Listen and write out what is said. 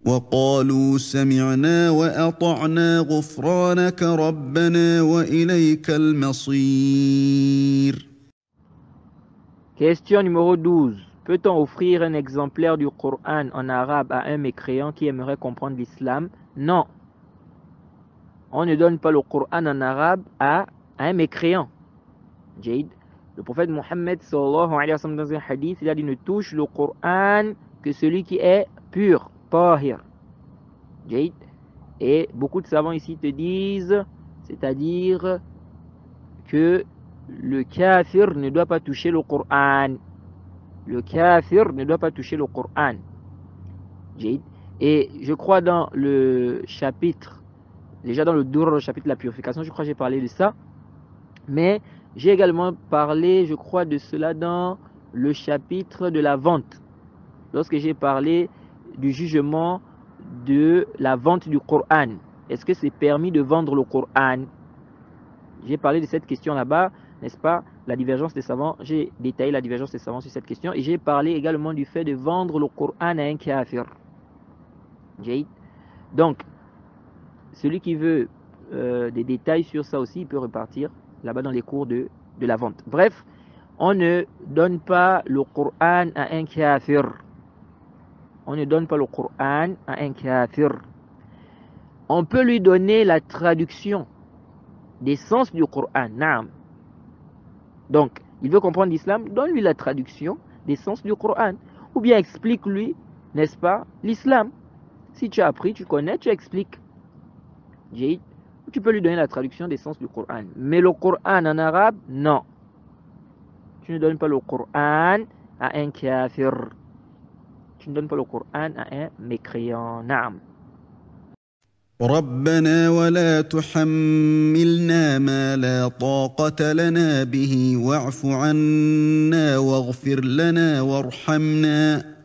وقالوا سمعنا وأطعنا غفرانك ربنا وإليك المصير. Question numéro 12. Peut-on offrir un exemplaire du Coran en arabe à un mécréant qui aimerait comprendre l'islam? Non. On ne donne pas le Coran en arabe à un mécréant. Jade. Le prophète Mohammed sallallahu alayhi wa sallam dans un hadith, il a dit ne touche le Coran que celui qui est pur, tahir. Jade. Et beaucoup de savants ici te disent, c'est-à-dire que le kafir ne doit pas toucher le Coran. Le kafir ne doit pas toucher le Coran. Jade. Et je crois dans le chapitre, déjà dans le chapitre de la purification, je crois que j'ai parlé de ça. Mais j'ai également parlé, je crois, de cela dans le chapitre de la vente. Lorsque j'ai parlé du jugement de la vente du Coran. Est-ce que c'est permis de vendre le Coran? J'ai parlé de cette question là-bas, n'est-ce pas? La divergence des savants, j'ai détaillé la divergence des savants sur cette question. Et j'ai parlé également du fait de vendre le Coran à un kafir. Donc, celui qui veut des détails sur ça aussi, il peut repartir là-bas dans les cours de la vente. Bref, on ne donne pas le Coran à un kafir. On ne donne pas le Coran à un kafir. On peut lui donner la traduction des sens du Coran. Naam. Donc, il veut comprendre l'islam, donne-lui la traduction des sens du Coran. Ou bien explique-lui, n'est-ce pas, l'islam. Si tu as appris, tu connais, tu expliques. Tu peux lui donner la traduction des sens du Coran. Mais le Coran en arabe, non. Tu ne donnes pas le Coran à un kafir. Tu ne donnes pas le Coran à un mécréant. Naam. ربنا ولا تحملنا ما لا طاقة لنا به واعف عنا واغفر لنا وارحمنا